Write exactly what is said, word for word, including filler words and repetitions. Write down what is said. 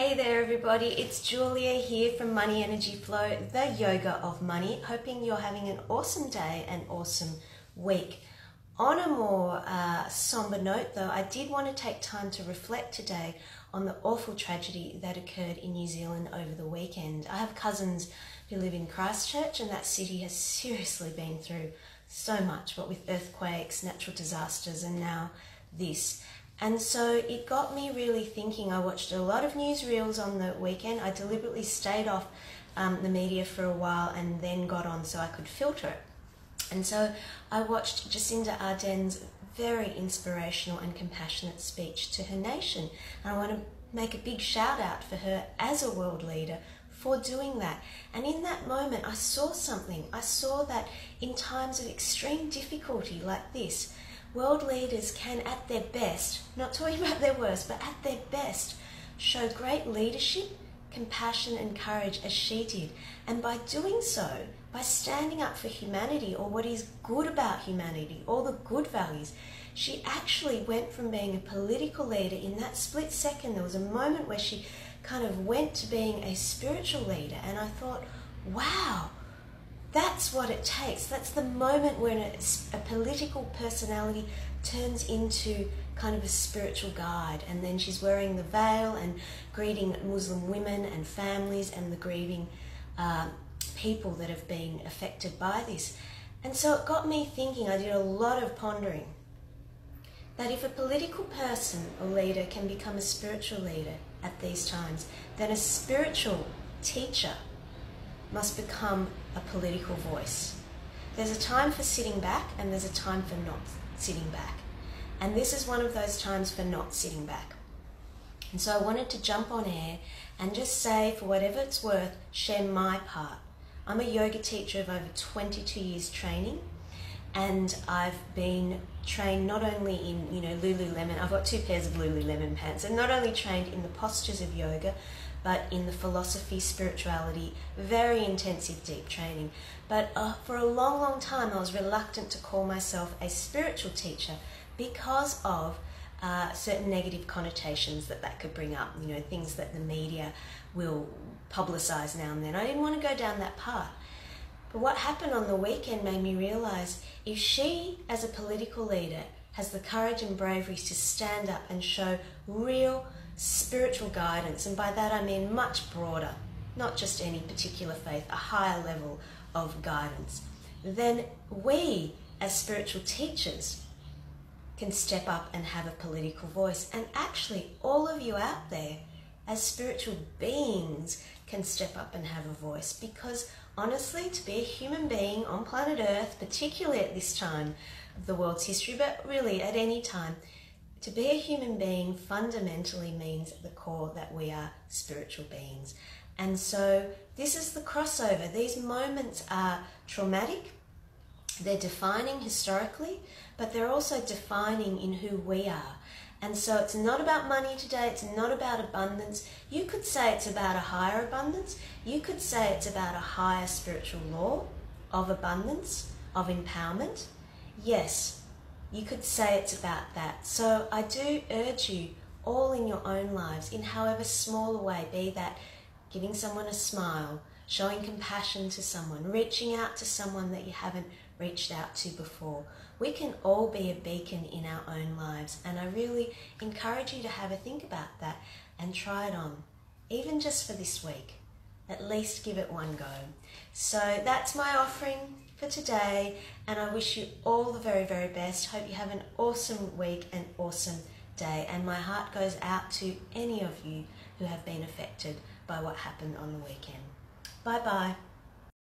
Hey there everybody, it's Julia here from Money Energy Flow, the yoga of money. Hoping you're having an awesome day and awesome week. On a more uh, somber note though, I did want to take time to reflect today on the awful tragedy that occurred in New Zealand over the weekend. I have cousins who live in Christchurch, and that city has seriously been through so much, what with earthquakes, natural disasters, and now this. And so it got me really thinking. I watched a lot of newsreels on the weekend. I deliberately stayed off um, the media for a while and then got on so I could filter it. And so I watched Jacinda Ardern's very inspirational and compassionate speech to her nation. And I want to make a big shout out for her as a world leader for doing that. And in that moment, I saw something. I saw that in times of extreme difficulty like this, world leaders can, at their best, not talking about their worst, but at their best, show great leadership, compassion and courage as she did. And by doing so, by standing up for humanity or what is good about humanity, all the good values, she actually went from being a political leader. In that split second, there was a moment where she kind of went to being a spiritual leader. And I thought, wow, that's what it takes. That's the moment when a, a political personality turns into kind of a spiritual guide. And then she's wearing the veil and greeting Muslim women and families and the grieving uh, people that have been affected by this. And so it got me thinking. I did a lot of pondering that if a political person or leader can become a spiritual leader at these times, then a spiritual teacher must become a political voice. There's a time for sitting back and there's a time for not sitting back. And this is one of those times for not sitting back. And so I wanted to jump on air and just say, for whatever it's worth, share my part. I'm a yoga teacher of over twenty-two years training, and I've been trained not only in, you know, Lululemon, I've got two pairs of Lululemon pants, and not only trained in the postures of yoga, but in the philosophy, spirituality, very intensive, deep training. But uh, for a long, long time, I was reluctant to call myself a spiritual teacher because of uh, certain negative connotations that that could bring up, you know, things that the media will publicize now and then. I didn't want to go down that path. But what happened on the weekend made me realize if she, as a political leader, has the courage and bravery to stand up and show real spiritual guidance, and by that I mean much broader, not just any particular faith, a higher level of guidance, then we as spiritual teachers can step up and have a political voice. And actually all of you out there as spiritual beings can step up and have a voice, because honestly, to be a human being on planet Earth, particularly at this time of the world's history, but really at any time, to be a human being fundamentally means at the core that we are spiritual beings. And so this is the crossover. These moments are traumatic, they're defining historically, but they're also defining in who we are. And so it's not about money today, it's not about abundance. You could say it's about a higher abundance. You could say it's about a higher spiritual law of abundance, of empowerment. Yes, you could say it's about that. So I do urge you all in your own lives, in however small a way, be that giving someone a smile, showing compassion to someone, reaching out to someone that you haven't reached out to before. We can all be a beacon in our own lives, and I really encourage you to have a think about that and try it on, even just for this week. At least give it one go. So that's my offering for today, and I wish you all the very, very best. Hope you have an awesome week and awesome day, and my heart goes out to any of you who have been affected by what happened on the weekend. Bye bye.